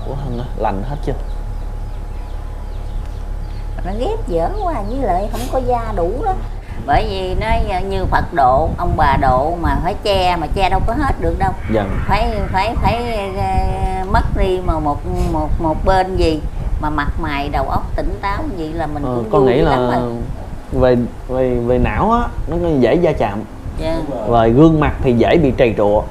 của Hân á, lành hết chưa? Nó ghép dở quá, với lại không có da đủ đó. Bởi vì nó như Phật độ, ông bà độ mà phải che, mà che đâu có hết được đâu. Dạ. Phải mất đi mà một bên gì mà mặt mày đầu óc tỉnh táo gì là mình cũng con vui nghĩ là lắm rồi. về não á nó dễ va chạm. Dạ. Rồi gương mặt thì dễ bị trầy trụa.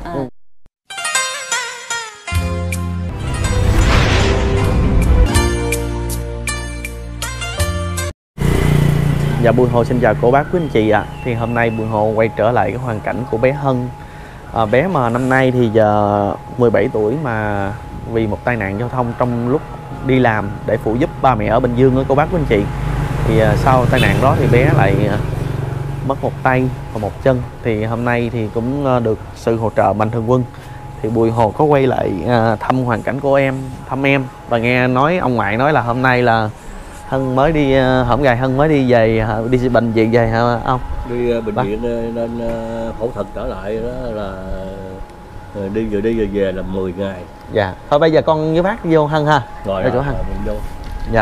Dạ, Bùi Hồ xin chào cô bác quý anh chị ạ. Thì hôm nay Bùi Hồ quay trở lại cái hoàn cảnh của bé Hân. Bé mà năm nay thì giờ 17 tuổi mà vì một tai nạn giao thông trong lúc đi làm để phụ giúp ba mẹ ở Bình Dương đó cô bác quý anh chị. Thì sau tai nạn đó thì bé lại mất một tay và một chân. Thì hôm nay thì cũng được sự hỗ trợ Mạnh Thường Quân thì Bùi Hồ có quay lại thăm hoàn cảnh của em, thăm em. Và nghe nói ông ngoại nói là hôm nay là Hân mới đi, hổm gài Hân mới đi về, đi bệnh viện về hả ông? Đi bệnh viện nên phẫu thuật trở lại đó là đi vừa về là 10 ngày. Dạ. Thôi bây giờ con với bác vô Hân ha. Rồi ở chỗ Hân. mình vô. Dạ.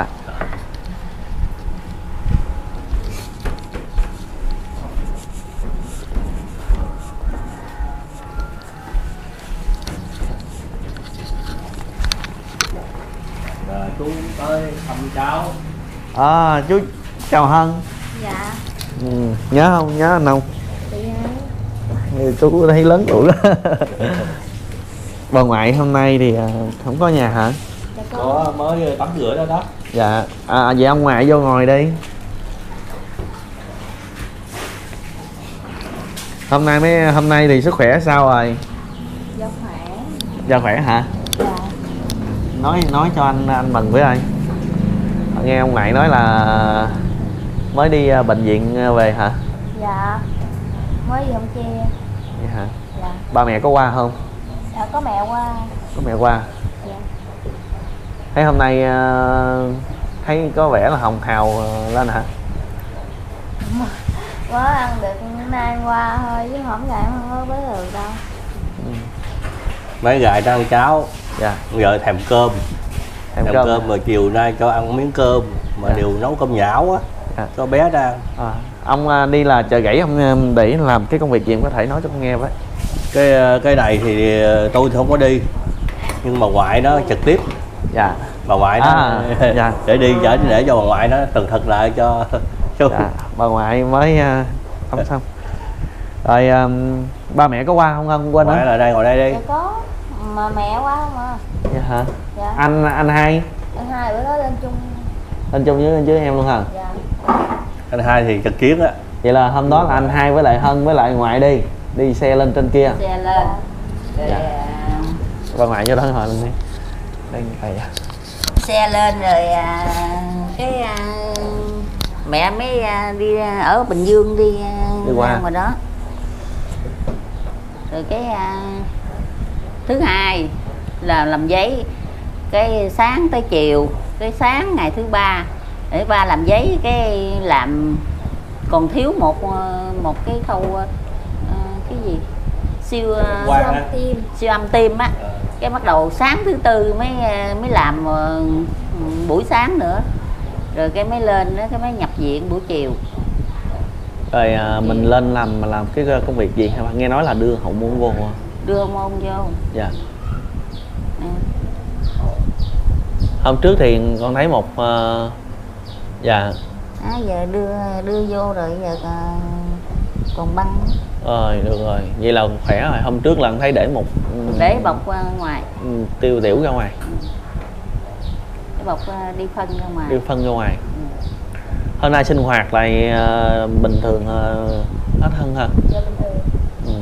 Chú tới thăm cháu. Chú chào Hân. Dạ. Nhớ không? Nhớ anh không? Thì chú thấy lớn tuổi đó. Bà ngoại hôm nay thì không có nhà hả? Dạ Có, mới tắm rửa đó đó. Dạ. Vậy ông ngoại vô ngồi đi. Hôm nay thì sức khỏe sao rồi? Dạ khỏe. Dạ khỏe hả? Dạ. Nói cho anh mừng với ơi. Nghe ông ngoại nói là mới đi bệnh viện về hả? Dạ. Mới đi không che. Vậy hả? Dạ. Ba mẹ có qua không? Dạ có mẹ qua. Có mẹ qua. Dạ. Thấy hôm nay thấy có vẻ là hồng hào lên hả? Mới ăn được nay qua thôi chứ không ngày không có bấy được đâu. Mấy gài đang cháo. Dạ. Giờ thèm cơm. Thèm cơm mà chiều nay cho ăn miếng cơm mà đều nấu cơm nhão á. Dạ. Cho bé ra. Ông đi là chợ gãy ông để làm cái công việc gì em có thể nói cho con nghe với. Cái này thì tôi không có đi, nhưng mà ngoại nó trực tiếp. Dạ. Bà ngoại nó dạ. để đi để cho bà ngoại nó tường thuật lại cho dạ. Bà ngoại mới không xong rồi. Ba mẹ có qua không? Không quên ngoại là đây, ngồi đây đi. Dạ có, mà mẹ qua không à. Dạ hả? Dạ. Anh hai bữa đó lên chung với em luôn hả? Dạ. Anh hai thì trực chiến á. Vậy là hôm đó là anh hai với lại Hân với lại ngoại đi xe lên trên kia. Xe lên rồi. Dạ. Bà ngoại cho đó hỏi lên đi. Đây thầy. Xe lên rồi mẹ mới đi ở Bình Dương đi qua rồi đó. Rồi cái thứ hai là làm giấy, cái sáng tới chiều, cái sáng ngày thứ ba để ba làm giấy, cái làm còn thiếu một cái khâu cái gì siêu âm tim á. Cái bắt đầu sáng thứ tư mới làm buổi sáng nữa, rồi cái mới lên đó, cái mới nhập viện buổi chiều. Rồi mình lên làm cái công việc gì hả? Nghe nói là đưa hậu môn vô hả? Đưa hậu môn vô. Dạ. Hôm trước thì con thấy một dạ. Giờ đưa vô rồi giờ còn băng. Rồi được rồi, vậy là khỏe rồi. Hôm trước là con thấy để một để bọc ra ngoài, tiêu tiểu ra ngoài. để bọc đi phân ra ngoài. Đi phân ra ngoài. Hôm nay sinh hoạt lại bình thường hết hơn hả? Dạ bình thường.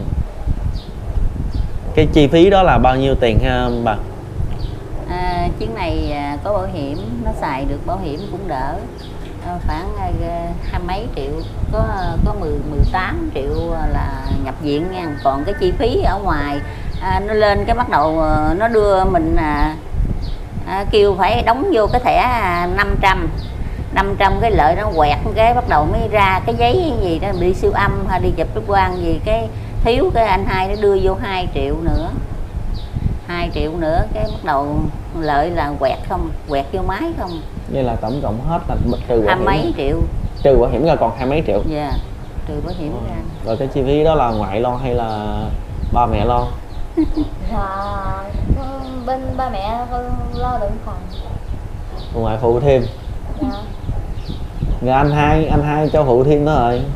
Cái chi phí đó là bao nhiêu tiền ha bà? Chuyến này có bảo hiểm, nó xài được bảo hiểm cũng đỡ. Khoảng hai mấy triệu, có 18 triệu là nhập viện nha. Còn cái chi phí ở ngoài nó lên cái bắt đầu nó đưa mình kêu phải đóng vô cái thẻ 500 cái lợi nó quẹt cái bắt đầu mới ra cái giấy gì đó đi siêu âm hay đi chụp X quang gì, cái thiếu cái anh hai nó đưa vô 2 triệu nữa. 2 triệu nữa cái bắt đầu lợi là quẹt không, quẹt vô máy không. Vậy là tổng cộng hết là trừ bảo Hai hiểm, mấy triệu. trừ bảo hiểm ra còn 20 mấy triệu. Dạ, trừ bảo hiểm ra. Rồi cái chi phí đó là ngoại lo hay là ba mẹ lo? Dạ, bên ba mẹ lo được phần. Ngoại phụ thêm. Dạ. Rồi anh hai cho phụ thêm nữa rồi.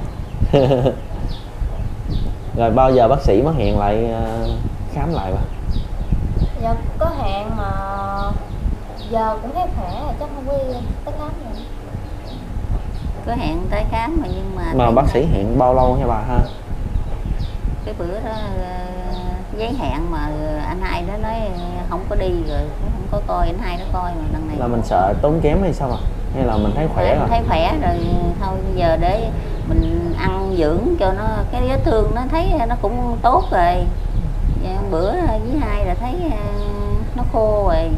Rồi bao giờ bác sĩ mới hẹn lại khám lại bà? Dạ có hẹn mà giờ cũng thấy khỏe chắc không có tới khám nữa. Có hẹn tới khám mà nhưng Mà bác sĩ hẹn bao lâu hả bà ha? cái bữa đó giấy hẹn mà anh hai đó nói không có đi rồi không có coi, anh hai nó coi mà lần này Là mình sợ tốn kém hay sao ạ? Hay là mình thấy khỏe rồi? thấy khỏe rồi thôi bây giờ để mình ăn dưỡng cho nó cái vết thương nó thấy nó cũng tốt rồi. Bữa với hai là thấy nó khô rồi,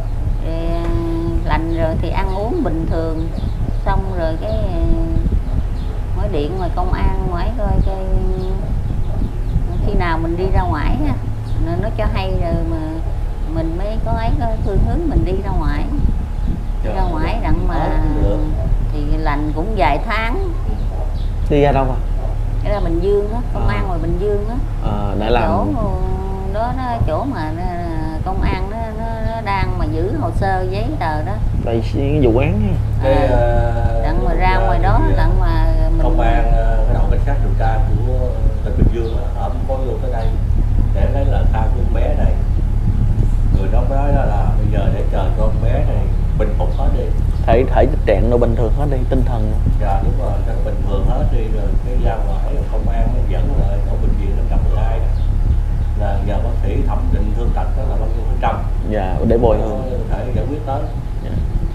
lành rồi thì ăn uống bình thường. Xong rồi cái mới điện ngoài công an ngoài coi khi nào mình đi ra ngoài á, nó cho hay rồi mà mình mới có có phương hướng mình đi ra ngoài. Ra ngoài đặng mà thì lành cũng vài tháng. Đi ra đâu à? Cái ra Bình Dương á, công an ngoài Bình Dương á. Để làm chỗ đó nó chỗ mà công an nó đang mà giữ hồ sơ giấy tờ đó. đây vụ án ha. Đặng mà ra ngoài đó đặng mà mình công an cái đội cảnh sát điều tra của tỉnh Bình Dương ở có vô tới đây để lấy lời khai của con bé này. Người đó mới nói là bây giờ để chờ con bé này bình phục hết đi, Thể trạng nó bình thường hết đi, tinh thần. dạ đúng rồi, cho nó bình thường hết đi rồi cái ra ngoài công an mới dẫn lại ở bệnh viện 512 đó. Là giờ bác sĩ thẩm định thương tật đó là bao nhiêu %. Dạ, để bồi thường. Có thể giải quyết tới. Dạ.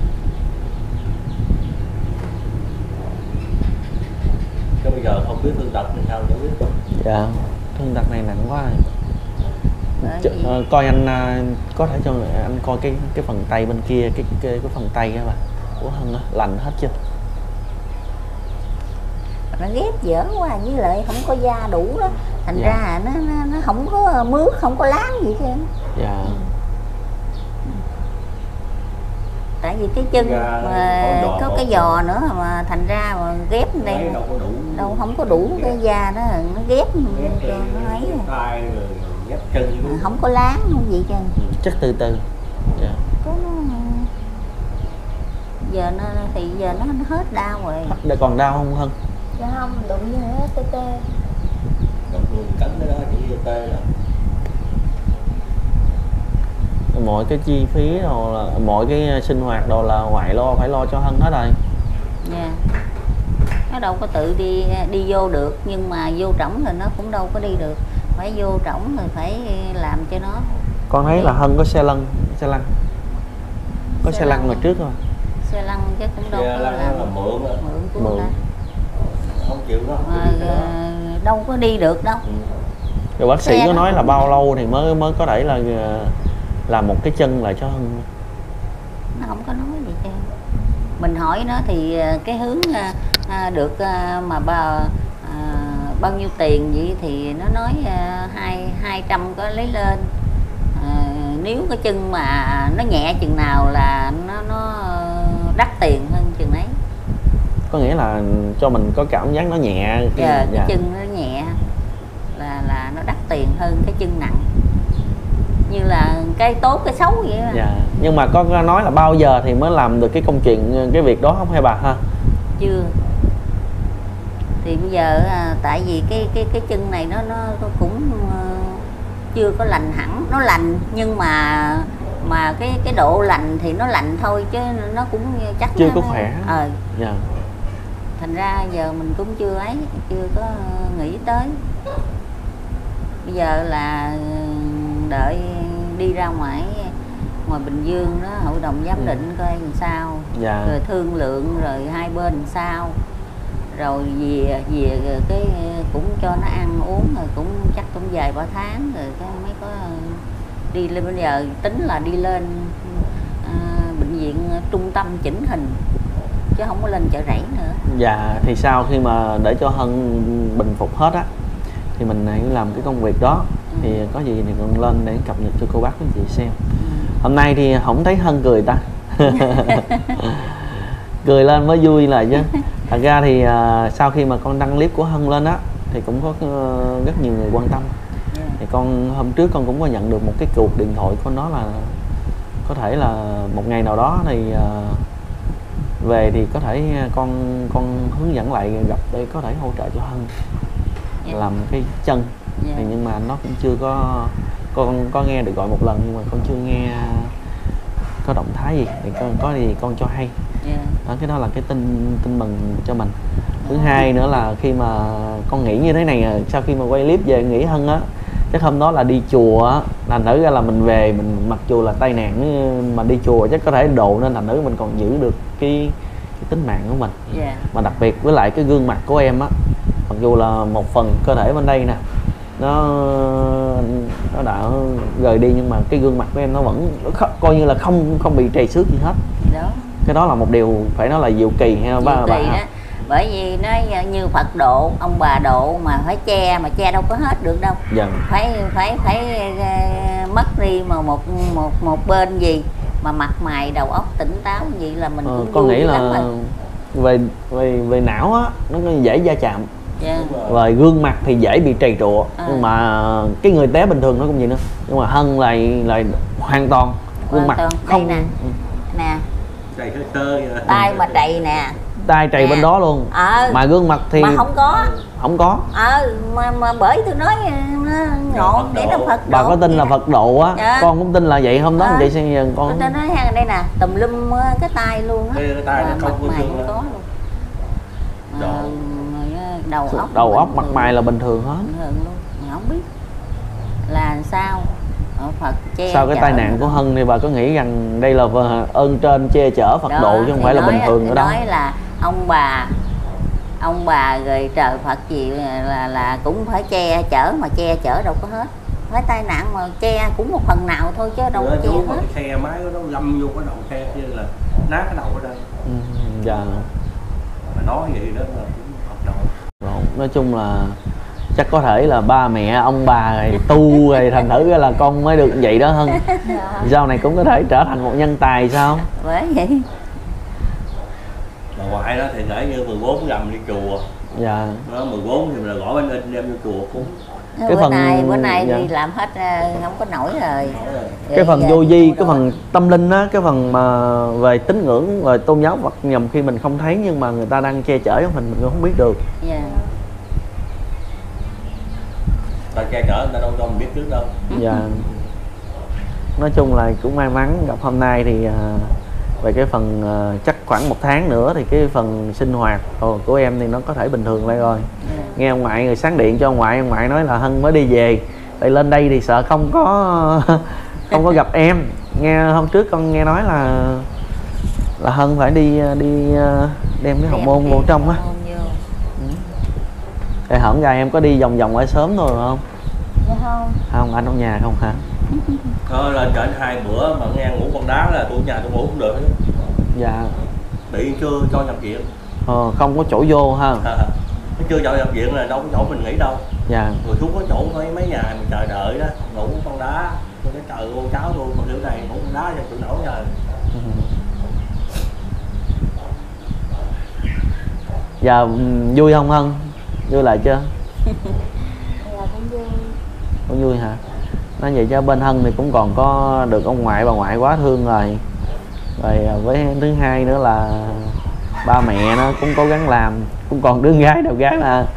Chứ bây giờ không biết thương tật thì sao giải quyết. Dạ, thương tật này nặng quá rồi. bởi vì Coi anh có thể cho anh coi cái phần tay bên kia, cái phần tay á bà của Hân á, lành hết chưa? nó ghép dở quá với lại không có da đủ đó, thành Dạ. ra nó không có mướt, không có láng gì chứ. Dạ. Tại vì cái chân Da mà có có giò cái giò nữa mà thành ra mà ghép đây Đấy, đâu có đủ. đâu không có đủ cái da đó, nó ghép cho nó ấy rồi. Tay rồi ghép chân luôn. Không có láng không gì chứ. Chắc từ từ. Dạ. Có nó giờ nó thì giờ nó hết đau rồi. Để còn đau không Hân? Dạ không, đụng như nữa tê tê. Động luôn cắn cái đó chỉ tê là Mọi cái chi phí rồi là mọi cái sinh hoạt đồ là ngoại lo, phải lo cho Hân hết rồi. Nha. Nó đâu có tự đi vô được, nhưng mà vô trỏng rồi nó cũng đâu có đi được, phải vô trỏng rồi phải làm cho nó. Con thấy là Hân có xe lăn có xe lăn ngoài trước rồi. Xe lăn chứ cũng đâu xe có lăn làm là mượn á, mượn của Mượn. người ta. không chịu đó. Mà đâu có đi được đâu. Rồi bác sĩ Xe có nó- nói là bao lâu thì mới có thể là làm một cái chân lại cho Hân? Nó không có nói gì chứ. Mình hỏi nó thì cái hướng được mà bao nhiêu tiền vậy thì nó nói 200 có lấy lên. Nếu cái chân mà nó nhẹ chừng nào là nó đắt tiền hơn chừng ấy. Có nghĩa là cho mình có cảm giác nó nhẹ. Giờ Dạ. cái chân nó nhẹ là nó đắt tiền hơn cái chân nặng, như là cái tốt cái xấu vậy đó. Dạ. Nhưng mà có nói là bao giờ thì mới làm được cái công chuyện, cái việc đó không hay bà ha? Chưa. Thì bây giờ tại vì cái chân này nó cũng chưa có lành hẳn, nó lành nhưng mà cái độ lành thì nó lành thôi chứ nó cũng chắc Chưa nó, có khỏe. Dạ. thành ra giờ mình cũng chưa chưa có nghĩ tới. Bây giờ là đợi đi ra ngoài Bình Dương đó, hội đồng giám định coi làm sao, Dạ. rồi thương lượng rồi hai bên làm sao, rồi về cái cũng cho nó ăn uống rồi cũng chắc cũng vài ba tháng rồi cái mới có đi lên. Bây giờ tính là đi lên bệnh viện trung tâm chỉnh hình chứ không có lên Chợ Rẫy nữa. Dạ, thì sau khi mà để cho Hân bình phục hết á thì mình hãy làm cái công việc đó. Thì có gì thì còn lên để cập nhật cho cô bác quý anh chị xem. Hôm nay thì không thấy Hân cười ta. Cười lên mới vui là chứ. Thật ra thì sau khi mà con đăng clip của Hân lên á thì cũng có rất nhiều người quan tâm. Thì con hôm trước con cũng có nhận được một cái cuộc điện thoại của nó là có thể là một ngày nào đó thì về thì có thể con hướng dẫn lại gặp để có thể hỗ trợ cho Hân làm cái chân. Thì nhưng mà nó cũng chưa có, con có nghe được gọi một lần nhưng mà con chưa nghe có động thái gì, thì con có gì con cho hay. Đó, cái đó là cái tin mừng cho mình. Thứ hai nữa là khi mà con nghĩ như thế này, sau khi mà quay clip về nghĩ Hân á, chắc hôm đó là đi chùa á, thành thử ra là mình về mình mặc dù là tai nạn mà đi chùa chắc có thể độ, nên thành thử mình còn giữ được cái tính mạng của mình. Mà đặc biệt với lại cái gương mặt của em á, mặc dù là một phần cơ thể bên đây nè nó đã rời đi, nhưng mà cái gương mặt của em nó vẫn coi như là không bị trầy xước gì hết. Đó. Cái đó là một điều phải nói là diệu kỳ ha bà. Bởi vì nó như Phật độ, ông bà độ mà phải che, mà che đâu có hết được đâu. Phải mất đi mà một bên gì mà mặt mày đầu óc tỉnh táo gì là mình cũng con nghĩ là lắm về não á nó dễ va chạm. Rồi gương mặt thì dễ bị trầy trụa, nhưng mà cái người té bình thường nó cũng vậy nữa, nhưng mà Hân lại hoàn toàn gương mặt không nè trầy sơ tay mà trầy nè, tay trầy bên đó luôn. Mà gương mặt thì mà không có mà bởi tôi nói ngọn để nó Phật độ. Bà có tin là Phật độ á? Con cũng tin là vậy. Hôm đó vậy xem con tôi nói đây nè, tùm lum cái tay luôn á, mặt mày không có luôn. Đầu óc mặt mày là bình thường hết. Luôn. Không biết là sao Phật che. Sau cái tai nạn của Hân thì bà có nghĩ rằng đây là ơn trên che chở Phật độ chứ không phải là bình thường nữa đâu? Nói là ông bà rồi trời Phật gì là cũng phải che chở, mà che chở đâu có hết. Phải tai nạn mà che cũng một phần nào thôi chứ đâu có che hết. Cái xe máy nó găm vô cái đầu xe kia là nát cái đầu ở đây. Dạ. Mà nói vậy đó là cũng Phật độ. Nói chung là chắc có thể là ba mẹ ông bà rồi tu rồi thành thử ra là con mới được vậy đó Hân. Sau này cũng có thể trở thành một nhân tài sao? Bởi vậy. Bà ngoại đó thì gửi như 14 gầm đi chùa. Dạ. Đó 14 thì là gõ bánh in đem vô chùa cúng. Cái bữa nay đi làm hết không có nổi rồi. Cái phần vô vi, cái phần tâm linh á, cái phần mà về tín ngưỡng về tôn giáo Phật nhầm khi mình không thấy nhưng mà người ta đang che chở cho mình cũng không biết được. Ta che chở người ta đâu cho mình biết trước đâu. Dạ. Nói chung là cũng may mắn gặp hôm nay thì về cái phần chắc khoảng 1 tháng nữa thì cái phần sinh hoạt của em thì nó có thể bình thường lại rồi. Nghe ông ngoại người sáng điện cho ông ngoại nói là Hân mới đi về, tại lên đây thì sợ không có gặp em. Nghe hôm trước con nghe nói là Hân phải đi đem cái hậu môn vô trong á. Thì hổng ra em có đi vòng vòng ở sớm thôi không? Dạ không. Không, anh ở nhà không hả? Lên trển 2 bữa mà nghe ngủ con đá là tôi nhà tôi ngủ không được. Dạ. Bị chưa cho nhập viện. Không có chỗ vô ha. Nó chưa cho nhập viện là đâu có chỗ mình nghỉ đâu. Dạ. Người xuống có chỗ mấy ngày mình chờ đợi đó, ngủ con đá. Tôi nói trời con cháu tôi mà kiểu này ngủ con đá cho tụi nổi rồi. Giờ vui không Hân? Vui lại chưa? Dạ cũng vui. Cũng vui hả? Nói vậy cho bên Hân thì cũng còn có được ông ngoại bà ngoại quá thương rồi. Rồi với thứ hai nữa là ba mẹ nó cũng cố gắng làm, cũng còn đứa gái đầu gái là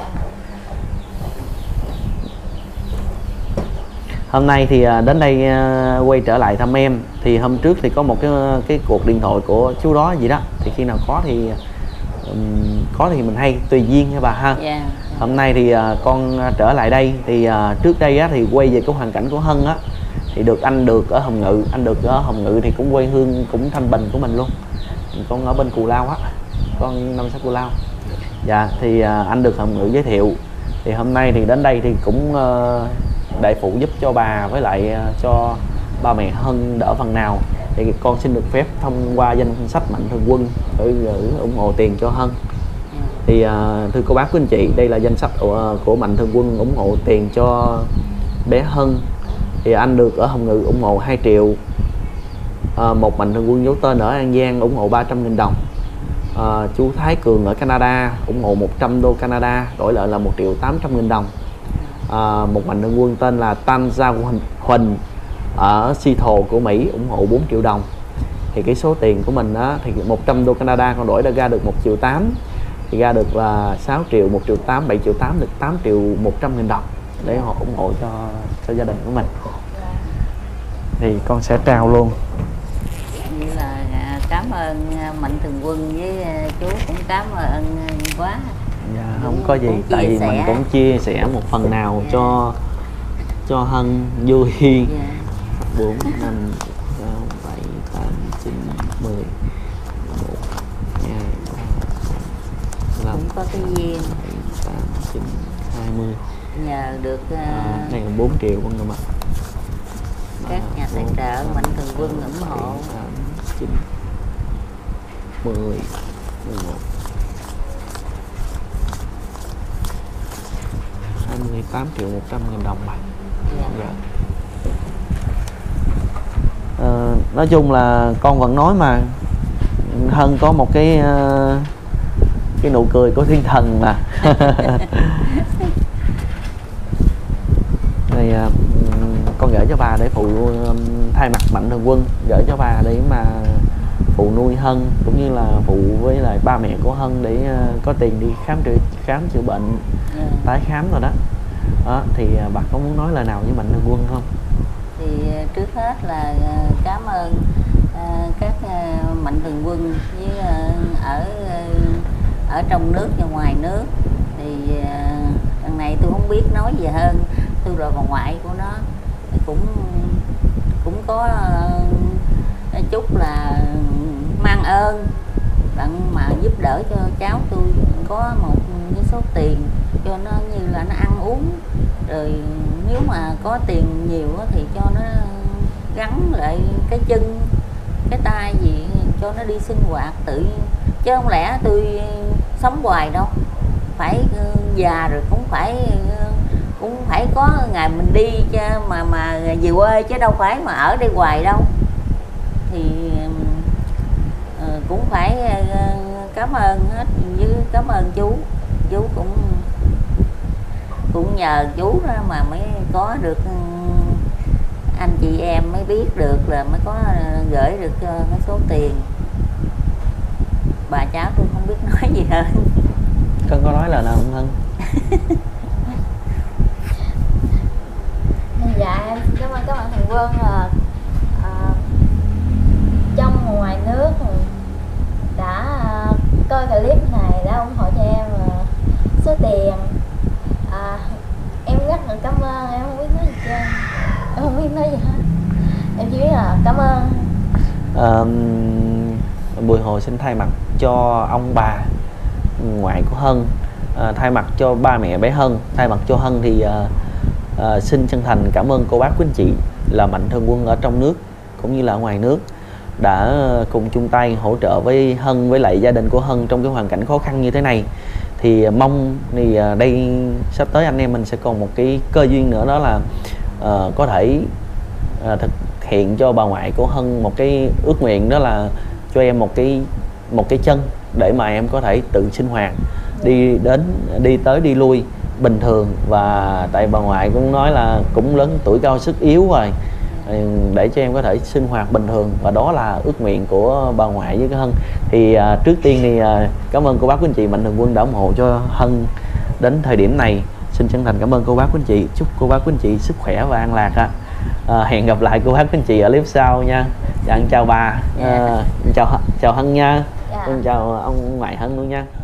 hôm nay thì đến đây quay trở lại thăm em. Thì hôm trước thì có một cái cuộc điện thoại của chú đó gì đó, thì khi nào có thì mình hay tùy duyên nha bà ha. Hôm nay thì con trở lại đây thì trước đây á, thì quay về cái hoàn cảnh của Hân á, thì anh được ở Hồng Ngự, thì cũng quê hương cũng Thanh Bình của mình luôn. Con ở bên Cù Lao á, con năm xã Cù Lao. Dạ thì anh được Hồng Ngự giới thiệu, thì hôm nay thì đến đây thì cũng để phụ giúp cho bà với lại cho ba mẹ Hân đỡ phần nào, thì con xin được phép thông qua danh sách Mạnh Thường Quân để gửi ủng hộ tiền cho Hân. Thì thưa cô bác quý anh chị, đây là danh sách của Mạnh Thường Quân ủng hộ tiền cho bé Hân thì anh được ở Hồng Ngự ủng hộ 2 triệu. Một mạnh thường quân giấu tên ở An Giang ủng hộ 300.000 đồng. Chú Thái Cường ở Canada ủng hộ 100 đô Canada, đổi lại là 1.800.000 đồng. Một mạnh thường quân tên là Tan Gia Huỳnh ở Seattle của Mỹ ủng hộ 4 triệu đồng. Thì cái số tiền của mình á, thì 100 đô Canada còn đổi đã ra được 1.8 triệu, thì ra được là 6 triệu, 1.8 triệu, 7.8 triệu, được 8.100.000 đồng để họ ủng hộ cho gia đình của mình. Thì con sẽ trao luôn. Như là cảm ơn mạnh thường quân với chú cũng cảm ơn quá. Dạ, không có gì, tại vì mình cũng chia sẻ một phần nào cho Hân vui. 4, 5, 6, 7, 8, 9, 10, 1, 2, 3, 4, 5, cũng có cái duyên 7, 8, 9, 20. nhờ được Này là 4 triệu con người mà. các nhà tài trợ mạnh thường quân ủng hộ. 8, 9, 10, 11, 28 triệu 100.000 đồng mà. Dạ. Nói chung là con vẫn nói mà, Hân có một cái nụ cười của thiên thần mà. Này con gửi cho bà để phụ, thay mặt mạnh thường quân gửi cho bà để mà phụ nuôi Hân, cũng như là phụ với lại ba mẹ của Hân để có tiền đi khám chữa bệnh, tái khám rồi đó. Thì bà có muốn nói lời nào với mạnh thường quân không? Thì trước hết là cảm ơn các mạnh thường quân với ở trong nước và ngoài nước. Thì lần này tôi không biết nói gì hơn, tôi là bà ngoại của nó thì cũng có chút là mang ơn bạn mà giúp đỡ cho cháu tôi có một cái số tiền cho nó như là nó ăn uống, rồi nếu mà có tiền nhiều thì cho nó gắn lại cái chân cái tay gì cho nó đi sinh hoạt tự, chứ không lẽ tôi sống hoài đâu, phải già rồi cũng phải có ngày mình đi cho mà về quê, chứ đâu phải mà ở đây hoài đâu. Thì cũng phải cảm ơn hết, với cảm ơn chú cũng nhờ chú đó mà mới có được anh chị em mới biết được là mới có gửi được cái số tiền. Bà cháu tôi không biết nói gì hơn. Con có nói là nào không Hân? Dạ em cảm ơn các bạn thường quân trong và ngoài nước đã coi clip này, đã ủng hộ cho em số tiền. Em rất là cảm ơn, em không biết nói gì trơn, em không biết nói gì hết, em chỉ biết là cảm ơn. Bùi Hồ xin thay mặt cho ông bà ngoại của Hân, thay mặt cho ba mẹ bé Hân, thay mặt cho Hân thì xin chân thành cảm ơn cô bác quý anh chị là mạnh thường quân ở trong nước cũng như là ở ngoài nước đã cùng chung tay hỗ trợ với Hân, với lại gia đình của Hân trong cái hoàn cảnh khó khăn như thế này. Thì mong thì đây sắp tới anh em mình sẽ còn một cái cơ duyên nữa, đó là có thể thực hiện cho bà ngoại của Hân một cái ước nguyện, đó là cho em một cái chân để mà em có thể tự sinh hoạt, đi tới đi lui bình thường. Và tại bà ngoại cũng nói là cũng lớn tuổi cao sức yếu rồi, để cho em có thể sinh hoạt bình thường, và đó là ước nguyện của bà ngoại với cái Hân. Thì trước tiên thì cảm ơn cô bác quý anh chị mạnh thường quân đã ủng hộ cho Hân đến thời điểm này. Xin chân thành cảm ơn cô bác quý anh chị, chúc cô bác quý anh chị sức khỏe và an lạc ạ. Hẹn gặp lại cô bác quý anh chị ở clip sau nha. Dạ, chào bà, chào Hân nha. Chào ông ngoại Hân luôn nha.